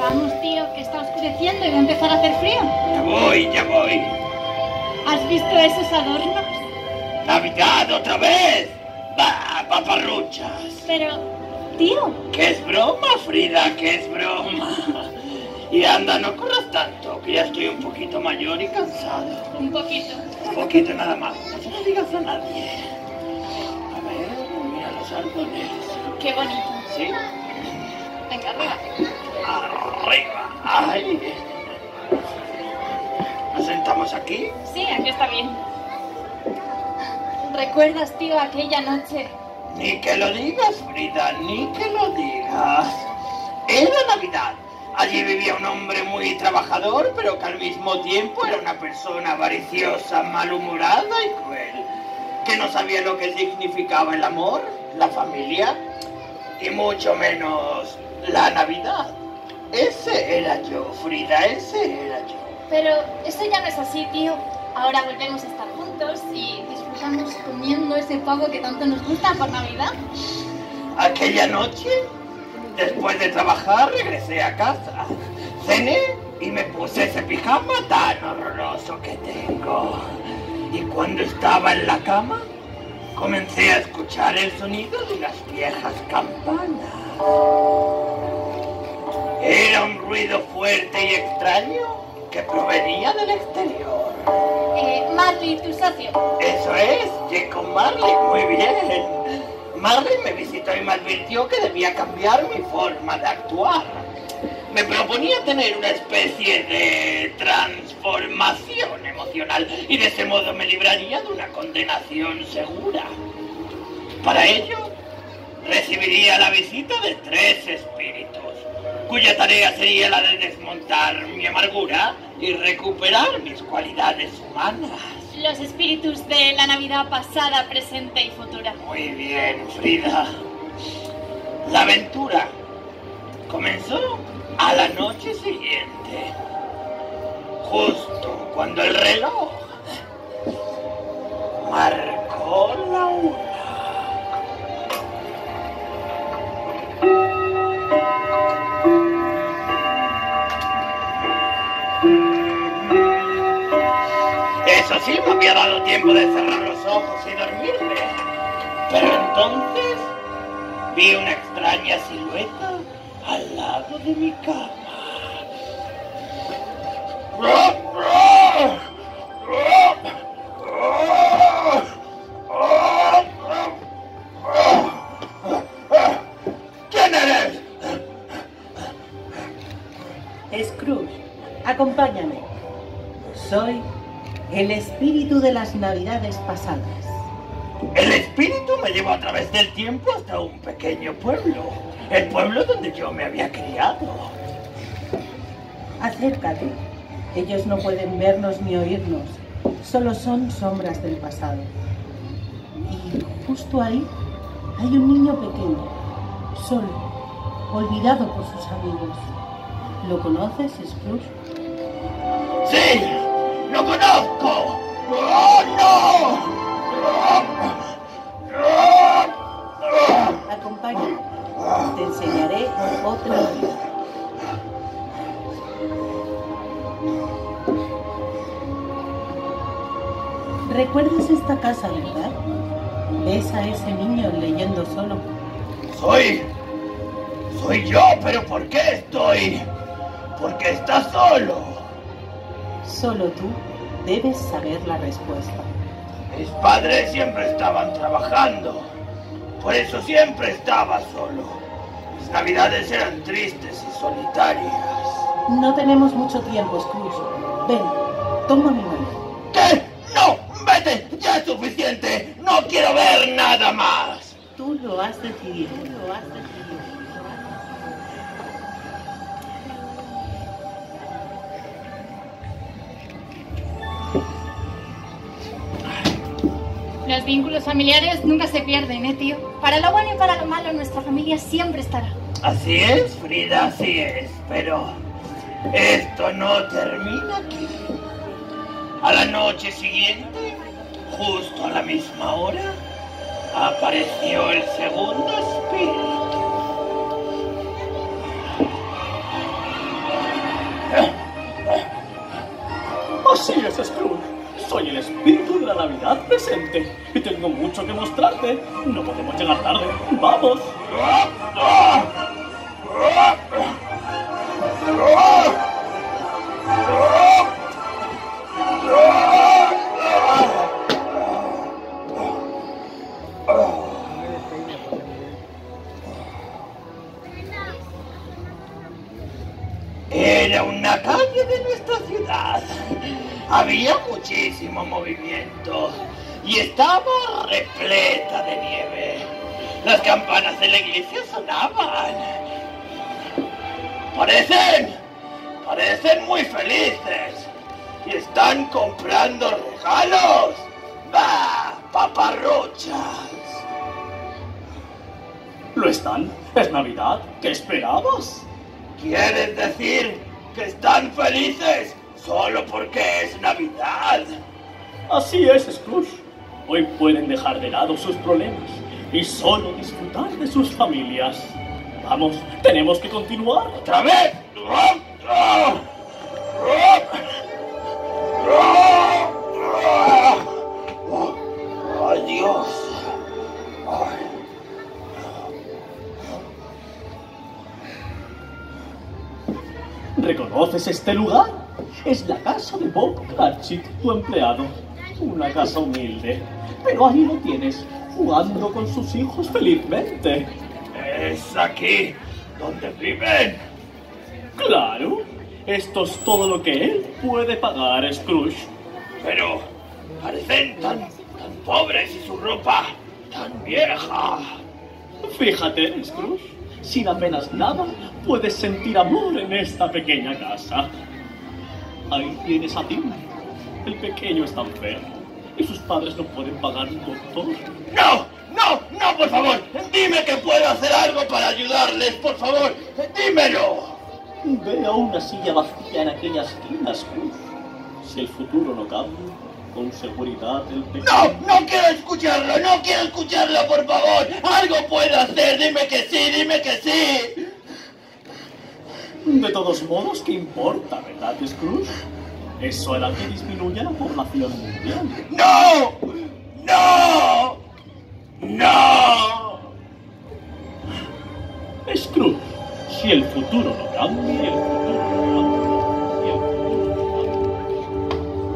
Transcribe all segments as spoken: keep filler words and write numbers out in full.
Vamos, tío, que está oscureciendo y va a empezar a hacer frío. Ya voy, ya voy. ¿Has visto esos adornos? ¡Navidad otra vez! ¡Bah, paparruchas! Pero, tío... ¿Qué es broma, Frida? ¿Qué es broma? Y anda, no corras tanto, que ya estoy un poquito mayor y cansado. Un poquito. Un poquito nada más. No se lo digas a nadie. A ver, mira los árboles. Qué bonito. ¿Sí? Venga, arriba. Arriba. ¡Ay! ¿Nos sentamos aquí? Sí, aquí está bien. ¿Recuerdas, tío, aquella noche? Ni que lo digas, Frida, ni que lo digas. Era Navidad. Allí vivía un hombre muy trabajador, pero que al mismo tiempo era una persona avariciosa, malhumorada y cruel, que no sabía lo que significaba el amor, la familia y mucho menos la Navidad. Ese era yo, Frida, ese era yo. Pero eso ya no es así, tío. Ahora volvemos a estar juntos y disfrutamos comiendo ese pavo que tanto nos gusta por Navidad. Aquella noche, después de trabajar, regresé a casa, cené y me puse ese pijama tan horroroso que tengo. Y cuando estaba en la cama, comencé a escuchar el sonido de unas viejas campanas. Era un ruido fuerte y extraño que provenía del exterior. Eh, Marley, tu socio. Eso es, Jacob Marley, muy bien. Marley me visitó y me advirtió que debía cambiar mi forma de actuar. Me proponía tener una especie de transformación emocional y de ese modo me libraría de una condenación segura. Para ello, recibiría la visita de tres espíritus, cuya tarea sería la de desmontar mi amargura y recuperar mis cualidades humanas. Los espíritus de la Navidad pasada, presente y futura. Muy bien, Frida. La aventura comenzó a la noche siguiente, justo cuando el reloj marcó la una. Eso sí, me había dado tiempo de cerrar los ojos y dormirme. Pero entonces vi una extraña silueta al lado de mi cama. ¿Quién eres? Scrooge, acompáñame. Soy el espíritu de las Navidades pasadas. El espíritu me llevó a través del tiempo hasta un pequeño pueblo. El pueblo donde yo me había criado. Acércate. Ellos no pueden vernos ni oírnos. Solo son sombras del pasado. Y justo ahí hay un niño pequeño, solo, olvidado por sus amigos. ¿Lo conoces, Scrooge? ¡Sí! ¡Lo conozco! ¡Oh, no! Acompáñame. Te enseñaré otra vida. ¿Recuerdas esta casa, verdad? ¿Ves a ese niño leyendo solo? Soy... Soy yo, pero ¿por qué estoy? Porque estás solo. Solo tú debes saber la respuesta. Mis padres siempre estaban trabajando. Por eso siempre estaba solo. Mis navidades eran tristes y solitarias. No tenemos mucho tiempo, Scrooge. Ven, toma mi mano. ¿Qué? ¡No! ¡Vete! ¡Ya es suficiente! ¡No quiero ver nada más! Tú lo has decidido. Tú lo has decidido. Los vínculos familiares nunca se pierden, ¿eh, tío? Para lo bueno y para lo malo, nuestra familia siempre estará. Así es, Frida, así es. Pero esto no termina aquí. A la noche siguiente, justo a la misma hora, apareció el segundo espíritu. Así es, Scrooge. Soy el espíritu de la Navidad presente y tengo mucho que mostrarte. No podemos llegar tarde. ¡Vamos! Era una calle de nuestra ciudad. Había muchísimo movimiento y estaba repleta de nieve. Las campanas de la iglesia sonaban. Parecen, parecen muy felices y están comprando regalos. ¡Bah, paparruchas! ¿Lo están? ¿Es Navidad? ¿Qué esperabas? ¿Quieres decir que están felices solo porque es Navidad? Así es, Scrooge. Hoy pueden dejar de lado sus problemas y solo disfrutar de sus familias. Vamos, tenemos que continuar. ¿Otra vez? ¡Ay, Dios! Ay. ¿Reconoces este lugar? Es la casa de Bob Cratchit, tu empleado. Una casa humilde, pero ahí lo tienes, jugando con sus hijos felizmente. ¿Es aquí donde viven? Claro, esto es todo lo que él puede pagar, Scrooge. Pero parecen tan, tan pobres y su ropa tan vieja. Fíjate, Scrooge, sin apenas nada puedes sentir amor en esta pequeña casa. Ahí tienes a Tim. El pequeño está enfermo y sus padres no pueden pagar un doctor. ¡No! ¡No! ¡No, por favor! ¡Dime que puedo hacer algo para ayudarles, por favor! ¡Dímelo! Ve a una silla vacía en aquella esquina, Scrooge. Si el futuro no cambia, con seguridad el pequeño... ¡No! ¡No quiero escucharlo! ¡No quiero escucharlo, por favor! ¡Algo puedo hacer! ¡Dime que sí! ¡Dime que sí! De todos modos, ¿qué importa, verdad, Scrooge? Eso hará que disminuya la población mundial. ¡No! ¡No! ¡No! Scrooge, si el futuro no cambia, el futuro no cambia, el futuro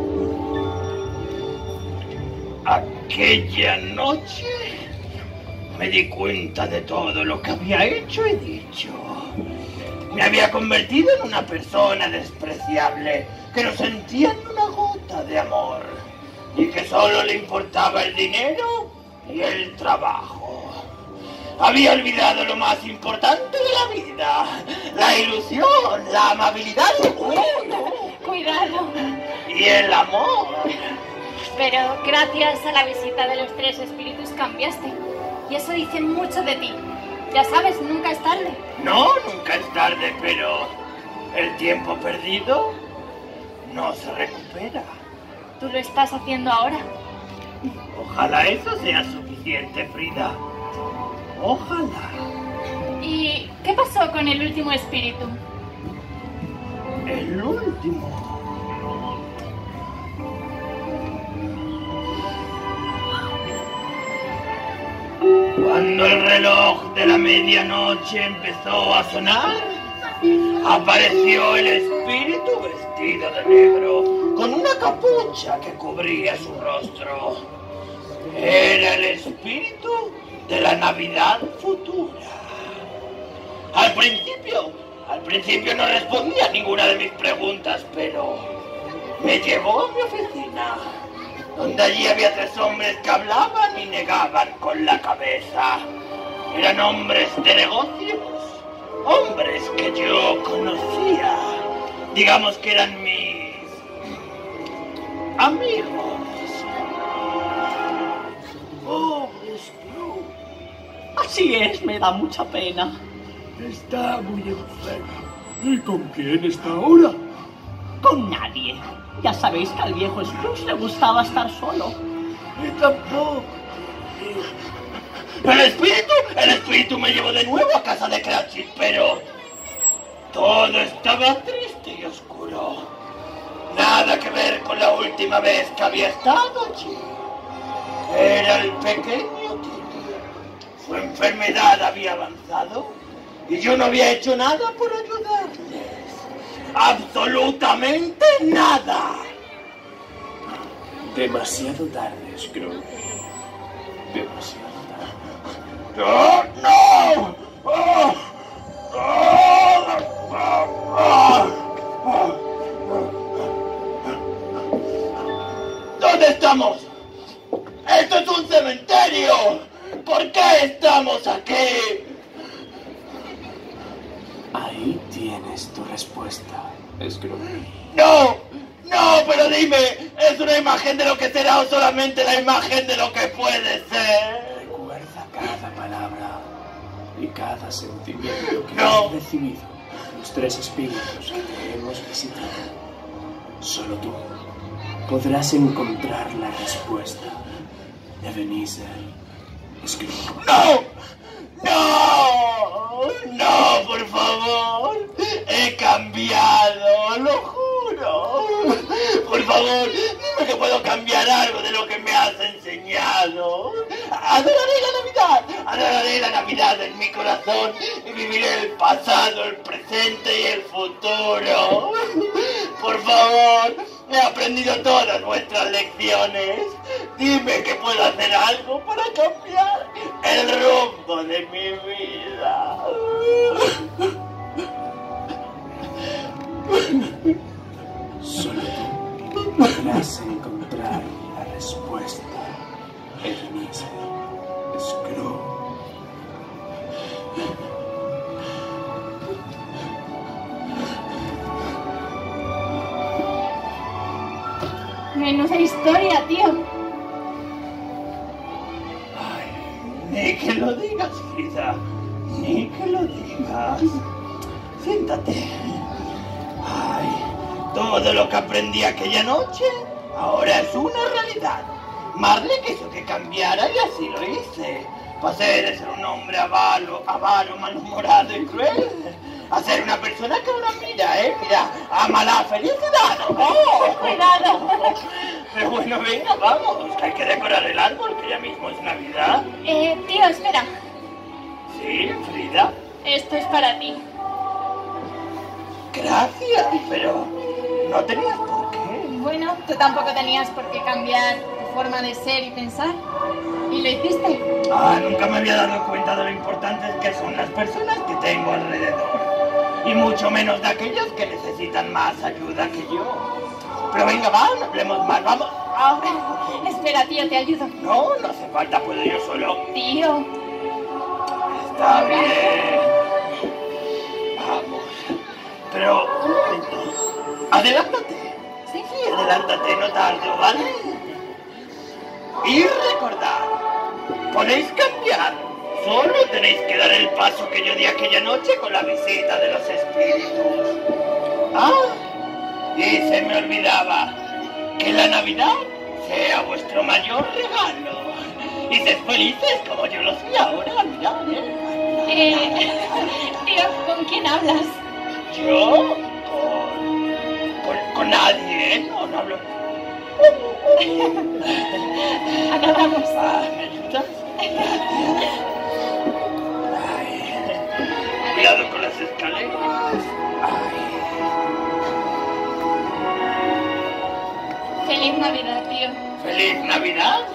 no cambia. Aquella noche me di cuenta de todo lo que había hecho y dicho. Me había convertido en una persona despreciable que no sentía ni una gota de amor y que solo le importaba el dinero y el trabajo. Había olvidado lo más importante de la vida, la ilusión, la amabilidad Cuidado. y el amor. Pero gracias a la visita de los tres espíritus cambiaste. Y eso dice mucho de ti. Ya sabes, nunca es tarde. No, nunca es tarde, pero el tiempo perdido no se recupera. Tú lo estás haciendo ahora. Ojalá eso sea suficiente, Frida. Ojalá. ¿Y qué pasó con el último espíritu? El último. Cuando el reloj de la medianoche empezó a sonar, apareció el espíritu vestido de negro, con una capucha que cubría su rostro. Era el espíritu de la Navidad futura. Al principio, al principio no respondía a ninguna de mis preguntas, pero me llevó a mi oficina, donde allí había tres hombres que hablaban y negaban con la cabeza. Eran hombres de negocios, hombres que yo conocía. Digamos que eran mis amigos. Oh, Scrooge. Así es, me da mucha pena. Está muy enfermo. ¿Y con quién está ahora? Con nadie. Ya sabéis que al viejo Scrooge le gustaba estar solo. Y tampoco. El espíritu, el espíritu me llevó de nuevo a casa de Cratchit, pero todo estaba triste y oscuro. Nada nada que ver con la última vez que había estado allí. Era el pequeño Timmy. Su enfermedad había avanzado y yo no había hecho nada por ayudarles. Absolutamente nada. Demasiado tarde, Scrooge. Demasiado tarde. ¡No! ¡No! ¡Oh! ¡Oh! ¡Oh! ¡Oh! ¿Dónde estamos? ¡Esto es un cementerio! ¿Por qué estamos aquí? Ahí tienes tu respuesta, Scrooge. ¡No! ¡No! Pero dime, ¿es una imagen de lo que será o solamente la imagen de lo que puede ser? Recuerda cada palabra y cada sentimiento que No. has recibido. Los tres espíritus que te hemos visitado. Solo tú podrás encontrar la respuesta de Ebenezer Scrooge. ¡No! ¡No! ¡No, por favor! He cambiado, lo juro. Por favor, dime que puedo cambiar algo de lo que me has enseñado. Adoraré la Navidad, adoraré la Navidad en mi corazón y viviré el pasado, el presente y el futuro. Por favor, he aprendido todas vuestras lecciones. Dime que puedo hacer algo para cambiar el rumbo de mi vida. Solo tú podrás encontrar la respuesta, Ebenezer Scrooge. Menuda historia, tío. Ay, ni que lo digas, Frida, ni que lo digas. Siéntate. Ay, todo lo que aprendí aquella noche ahora es una realidad. Marley quiso que cambiara y así lo hice. Pasé de ser un hombre avaro, avaro, malhumorado y cruel a ser una persona que ahora mira, eh, mira, ama la felicidad. ¡Oh! Cuidado. Pero bueno, venga, vamos, que hay que decorar el árbol, que ya mismo es Navidad. Eh, tío, espera. Sí, Frida. Esto es para ti. Gracias, pero no tenías por qué. Bueno, tú tampoco tenías por qué cambiar tu forma de ser y pensar. ¿Y lo hiciste? Ah, nunca me había dado cuenta de lo importantes que son las personas que tengo alrededor. Y mucho menos de aquellas que necesitan más ayuda que yo. Pero venga, va, no hablemos más, vamos. Ah, espera, tío, te ayudo. No, no hace falta, puedo yo solo. Tío. Está bien. Vamos. Pero, un momento. Adelántate. ¿Sí? Sí, adelántate, no tardo, ¿vale? Y recordad, podéis cambiar. Solo tenéis que dar el paso que yo di aquella noche con la visita de los espíritus. Ah, y se me olvidaba que la Navidad sea vuestro mayor regalo. Y sed felices como yo lo soy ahora, mirad, ¿eh? Eh, tío, ¿con quién hablas? Yo con, con, con nadie, ¿eh? No, no hablo. Acabamos. Ah, ¿me ayudas? Ay, cuidado con las escaleras. Ay. Feliz Navidad, tío. ¡Feliz Navidad!